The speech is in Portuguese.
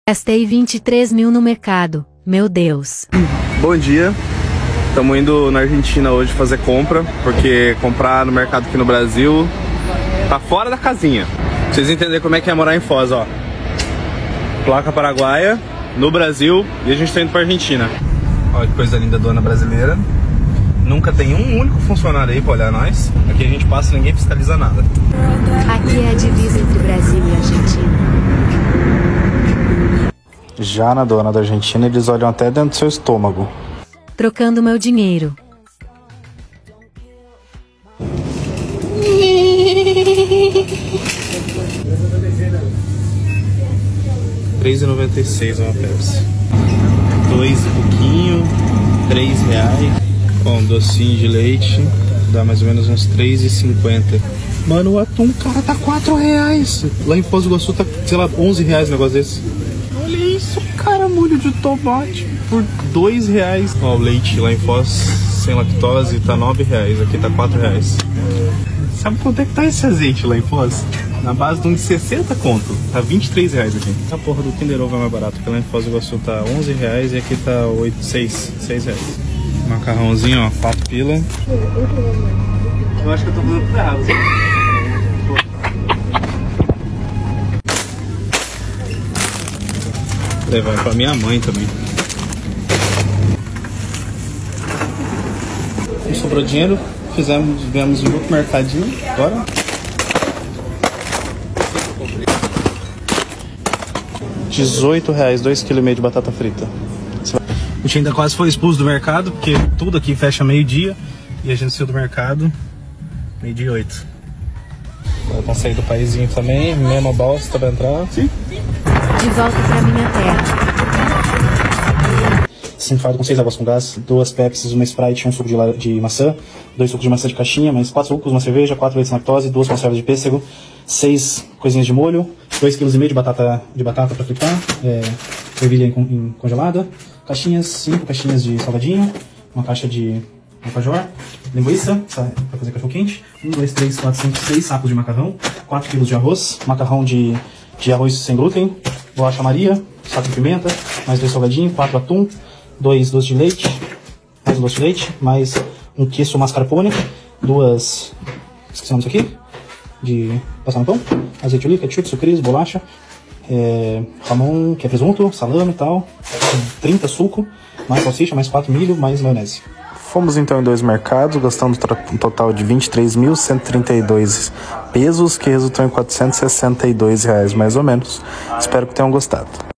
Gastei 23 mil no mercado, meu Deus. Bom dia, estamos indo na Argentina hoje fazer compra, porque comprar no mercado aqui no Brasil tá fora da casinha. Pra vocês entenderem como é que é morar em Foz, ó. Placa paraguaia, no Brasil, e a gente tá indo pra Argentina. Olha que coisa linda, dona brasileira. Nunca tem um único funcionário aí pra olhar nós. Aqui a gente passa e ninguém fiscaliza nada. Aqui é a divisa entre Brasil e Argentina. Já na aduana da Argentina, eles olham até dentro do seu estômago. Trocando meu dinheiro. R$3,96 uma Pepsi. 2 e pouquinho, R$3. Com docinho de leite, dá mais ou menos uns R$3,50. Mano, o atum, cara, tá R$4. Lá em Foz do Iguaçu tá, sei lá, R$11 um negócio desse. Olha isso, cara, molho de tomate por R$2. Ó, o leite lá em Foz, sem lactose, tá R$9. Aqui tá R$4. Sabe quanto é que tá esse azeite lá em Foz? Na base de uns 60 conto. Tá R$23 aqui. A porra do Kinder Ovo é mais barato, porque lá em Foz do Iguaçu tá R$11 e aqui tá R$6. Macarrãozinho, ó, 4 pila. Eu acho que eu tô fazendo tudo errado. Levar pra minha mãe também. Não sobrou dinheiro, viemos em outro mercadinho. Agora. R$18, 2,5 kg de batata frita. A gente ainda quase foi expulso do mercado, porque tudo aqui fecha meio-dia. E a gente saiu do mercado meio-dia e 8. Agora pra sair do paizinho também, mesma bosta pra entrar. Sim. De volta pra minha terra. 5 fardos com 6 águas com gás, 2 Pepsis, uma Sprite, um suco de maçã, 2 sucos de maçã de caixinha, mais 4 sucos, uma cerveja, 4 leites sem lactose, 2 conservas de pêssego, 6 coisinhas de molho, 2,5 kg de batata pra fritar, ervilha congelada, caixinhas, 5 caixinhas de salgadinho, uma caixa de alfajor, linguiça pra fazer cachorro quente, 1, 2, 3, 4, 5, 6 sacos de macarrão, 4 kg de arroz, macarrão de arroz sem glúten, bolacha Maria, saco de pimenta, mais 2 salgadinhos, 4 atum, 2 doces de leite, mais um doce de leite, mais um queso mascarpone, 2, esqueci o nome disso aqui, de passar no pão, azeite de oliva, ketchup, sucrilhos, bolacha, jamon, que é presunto, salame e tal, 30 suco, mais salsicha, mais 4 milho, mais maionese. Fomos então em 2 mercados, gastando um total de 23.132 pesos, que resultou em R$462 mais ou menos. Espero que tenham gostado.